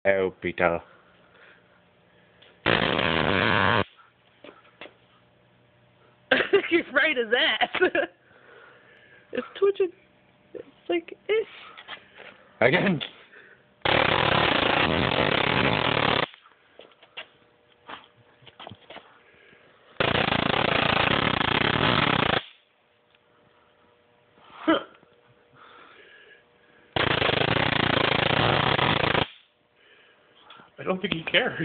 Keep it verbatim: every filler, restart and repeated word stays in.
Oh, Peter. He's right as ass. It's twitching. It's like, eh. Again. I don't think he cares.